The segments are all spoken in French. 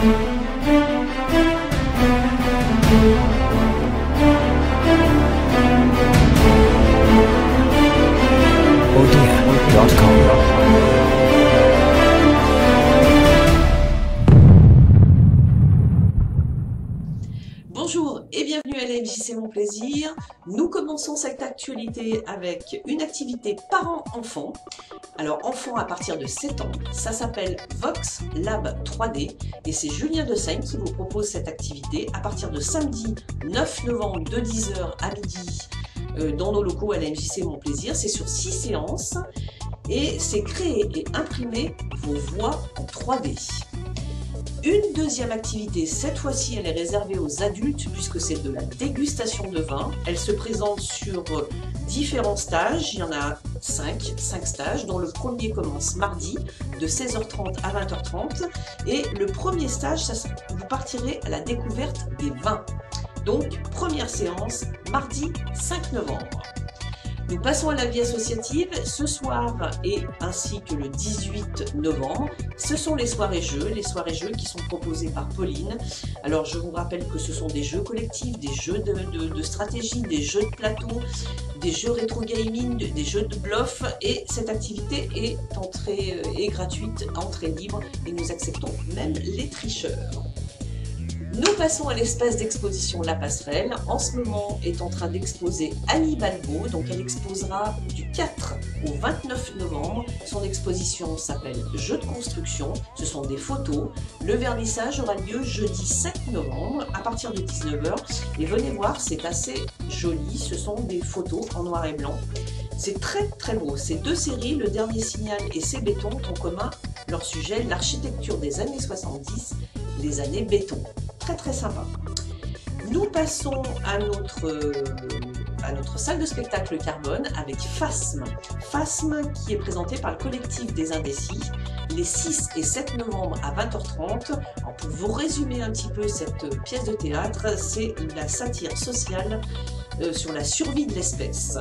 Bonjour et bienvenue à l'AMJ, c'est mon plaisir. Nous commençons cette actualité avec une activité parents-enfants. Alors enfants à partir de 7 ans, ça s'appelle Vox Lab 3D et c'est Julien Dessaigne qui vous propose cette activité à partir de samedi 9 novembre de 10h à midi dans nos locaux à l'AMJ, c'est mon plaisir. C'est sur 6 séances et c'est créer et imprimer vos voix en 3D. Une deuxième activité, cette fois-ci elle est réservée aux adultes puisque c'est de la dégustation de vin. Elle se présente sur différents stages, il y en a 5 stages dont le premier commence mardi de 16h30 à 20h30 et le premier stage, vous partirez à la découverte des vins. Donc première séance, mardi 5 novembre. Nous passons à la vie associative. Ce soir et ainsi que le 18 novembre, ce sont les soirées-jeux qui sont proposées par Pauline. Alors je vous rappelle que ce sont des jeux collectifs, des jeux de stratégie, des jeux de plateau, des jeux rétro gaming, des jeux de bluff et cette activité est gratuite, entrée libre et nous acceptons même les tricheurs. Nous passons à l'espace d'exposition La Passerelle. En ce moment est en train d'exposer Annie Balbo, donc elle exposera du 4 au 29 novembre. Son exposition s'appelle Jeux de construction, ce sont des photos. Le vernissage aura lieu jeudi 7 novembre à partir de 19h. Et venez voir, c'est assez joli, ce sont des photos en noir et blanc. C'est très très beau, ces deux séries, Le Dernier Signal et C'est béton, ont en commun leur sujet, l'architecture des années 70, les années béton. Très très sympa. Nous passons à notre salle de spectacle Carbone avec Phasme. Phasme qui est présenté par le collectif des Indécis les 6 et 7 novembre à 20h30. Alors pour vous résumer un petit peu cette pièce de théâtre, c'est la satire sociale sur la survie de l'espèce.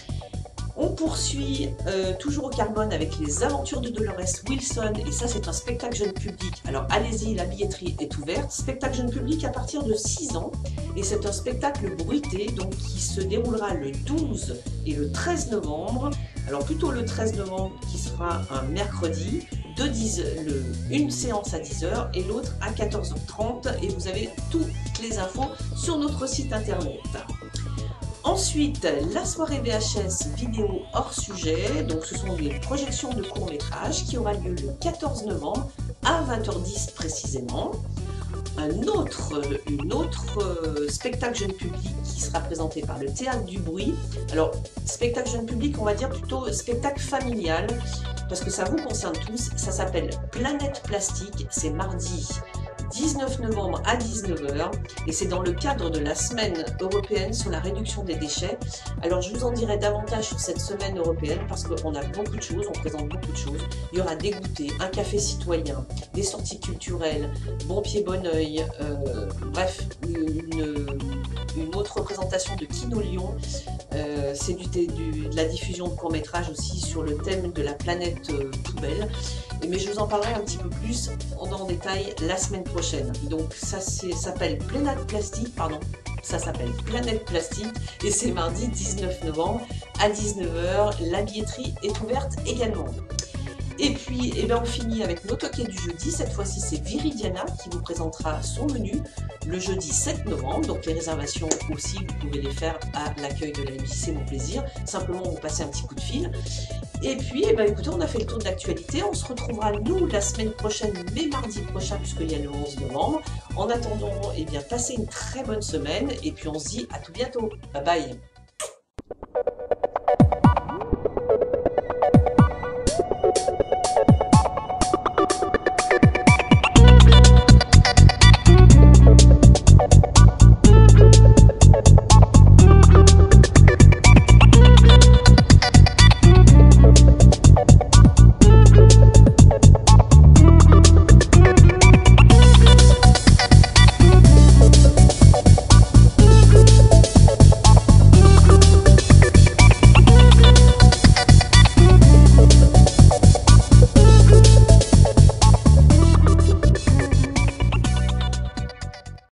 On poursuit toujours au Carbone avec Les Aventures de Dolores Wilson et ça c'est un spectacle jeune public. Alors allez-y, la billetterie est ouverte. Spectacle jeune public à partir de 6 ans et c'est un spectacle bruité donc qui se déroulera le 12 et le 13 novembre. Alors plutôt le 13 novembre qui sera un mercredi, une séance à 10h et l'autre à 14h30 et vous avez toutes les infos sur notre site internet. Ensuite, la soirée VHS vidéo hors sujet, donc ce sont des projections de courts-métrages qui aura lieu le 14 novembre à 20h10 précisément. Un autre spectacle jeune public qui sera présenté par le Théâtre du Bruit. Alors, spectacle jeune public, on va dire plutôt spectacle familial, parce que ça vous concerne tous, ça s'appelle Planète Plastique, c'est mardi 19 novembre à 19h et c'est dans le cadre de la semaine européenne sur la réduction des déchets. Alors je vous en dirai davantage sur cette semaine européenne parce qu'on a beaucoup de choses, on présente beaucoup de choses. Il y aura des goûters, un café citoyen, des sorties culturelles, Bon Pied Bon Oeil, bref, une autre représentation de Kino Lyon. C'est de la diffusion de courts-métrages aussi sur le thème de la planète poubelle. Mais je vous en parlerai un petit peu plus en détail la semaine prochaine. Donc ça s'appelle Planète Plastique, et c'est mardi 19 novembre à 19h. La billetterie est ouverte également. Et puis, on finit avec nos toquets du jeudi. Cette fois-ci, c'est Viridiana qui vous présentera son menu le jeudi 7 novembre. Donc, les réservations aussi, vous pouvez les faire à l'accueil de l'AMJ, c'est mon plaisir. Simplement, vous passez un petit coup de fil. Et puis, écoutez, on a fait le tour de l'actualité. On se retrouvera, nous, la semaine prochaine, mais mardi prochain, puisqu'il y a le 11 novembre. En attendant, passez une très bonne semaine. Et puis, on se dit à tout bientôt. Bye bye.